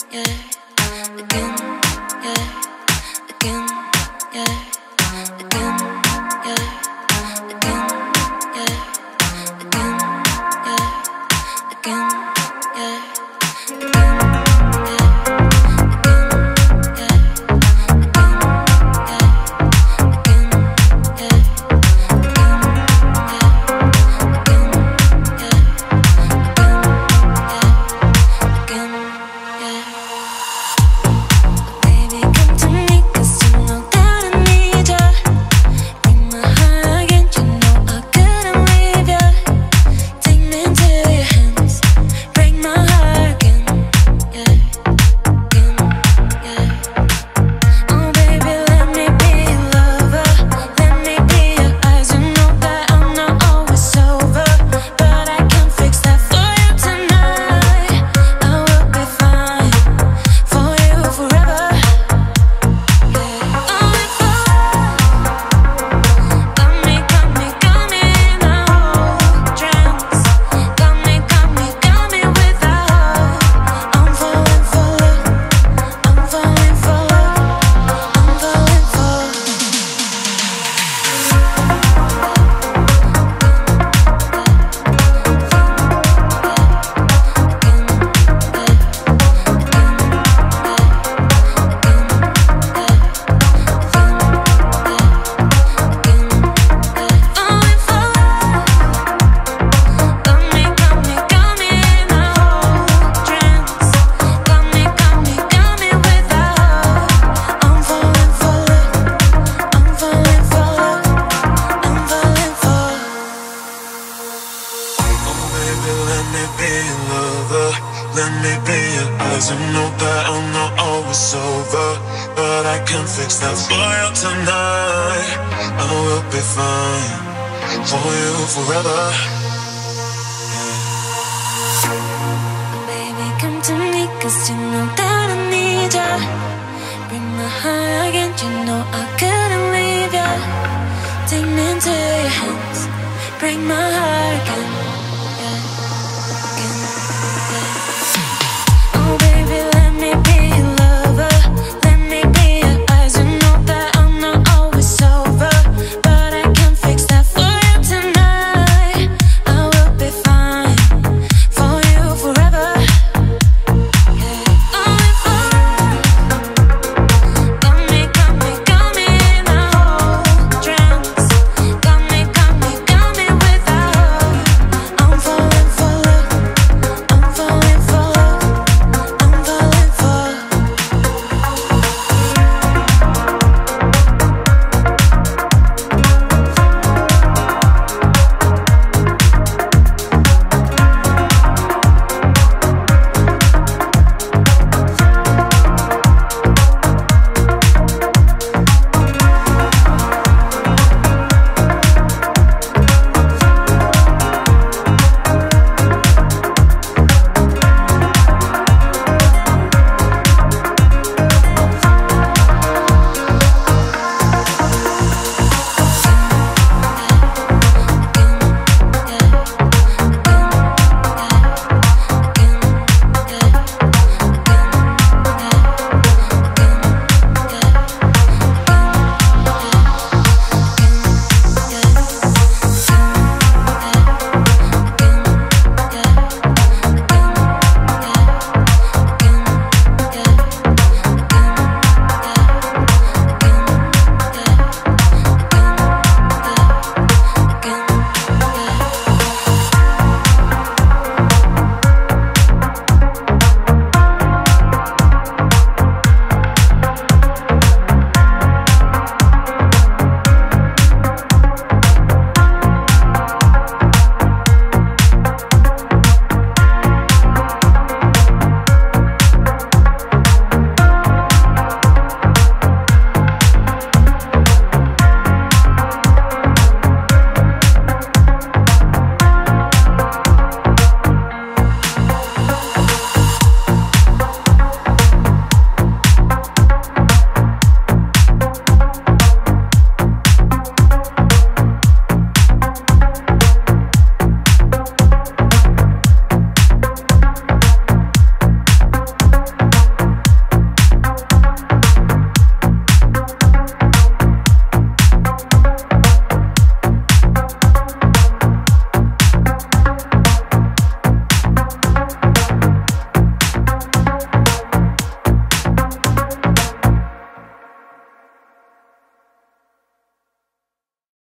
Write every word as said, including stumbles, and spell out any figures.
Let me be your eyes. You know that I'm not always sober, but I can fix that for you tonight. I will be fine for you forever. Baby, come to me, cause you know that I need ya. Bring my heart again, you know I couldn't leave ya. Take me into your hands, break my heart again.